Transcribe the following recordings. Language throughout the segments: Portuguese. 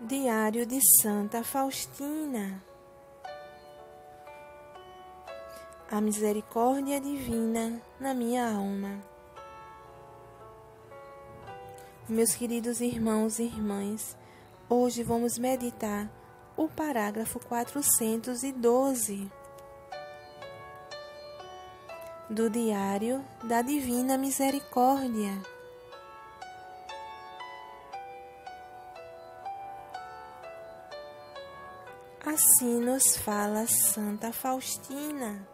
Diário de Santa Faustina. A misericórdia divina na minha alma. Meus queridos irmãos e irmãs, hoje vamos meditar o parágrafo 412 do Diário da Divina Misericórdia. Assim nos fala Santa Faustina.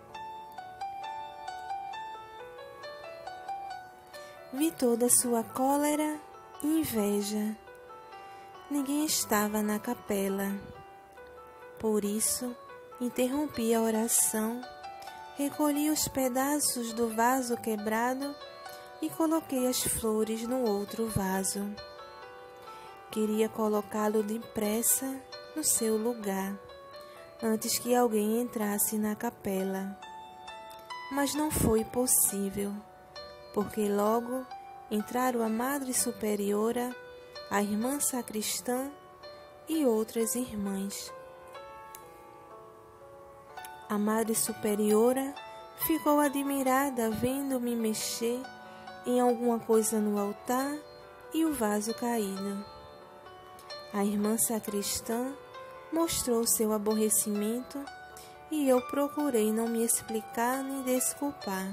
Vi toda sua cólera e inveja. Ninguém estava na capela. Por isso, interrompi a oração, recolhi os pedaços do vaso quebrado e coloquei as flores no outro vaso. Queria colocá-lo depressa no seu lugar, antes que alguém entrasse na capela. Mas não foi possível, porque logo entraram a Madre Superiora, a Irmã Sacristã e outras irmãs. A Madre Superiora ficou admirada vendo-me mexer em alguma coisa no altar e o vaso caído. A Irmã Sacristã mostrou seu aborrecimento e eu procurei não me explicar nem desculpar.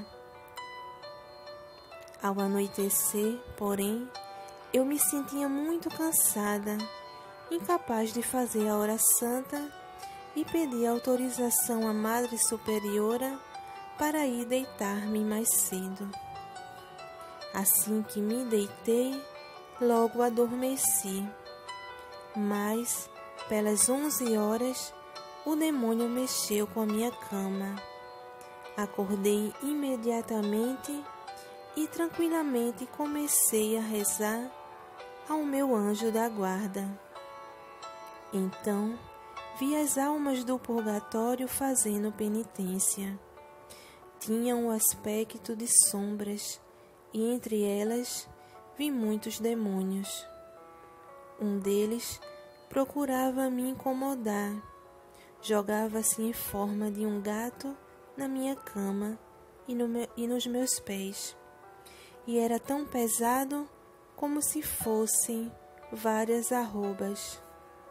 Ao anoitecer, porém, eu me sentia muito cansada, incapaz de fazer a hora santa e pedi autorização à Madre Superiora para ir deitar-me mais cedo. Assim que me deitei, logo adormeci. Mas, pelas 11 horas, o demônio mexeu com a minha cama. Acordei imediatamente e tranquilamente comecei a rezar ao meu anjo da guarda. Então, vi as almas do purgatório fazendo penitência. Tinham o aspecto de sombras e entre elas vi muitos demônios. Um deles procurava me incomodar. Jogava-se em forma de um gato na minha cama e nos meus pés. E era tão pesado como se fossem várias arrobas.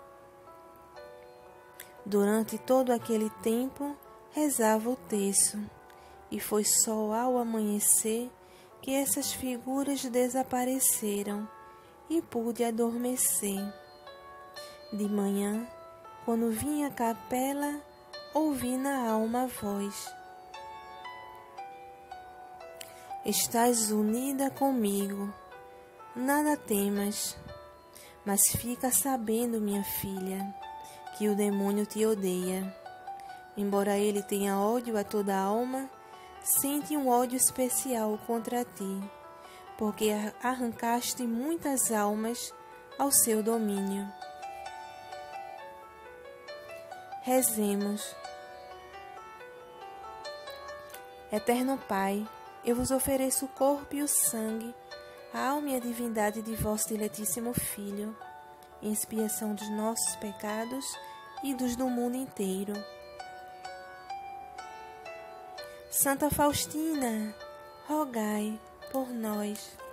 Durante todo aquele tempo, rezava o terço, e foi só ao amanhecer que essas figuras desapareceram e pude adormecer. De manhã, quando vim à capela, ouvi na alma a voz: estás unida comigo, nada temas, mas fica sabendo, minha filha, que o demônio te odeia. Embora ele tenha ódio a toda a alma, sente um ódio especial contra ti, porque arrancaste muitas almas ao seu domínio. Rezemos. Eterno Pai, eu vos ofereço o corpo e o sangue, a alma e a divindade de vosso diletíssimo Filho, em expiação dos nossos pecados e dos do mundo inteiro. Santa Faustina, rogai por nós.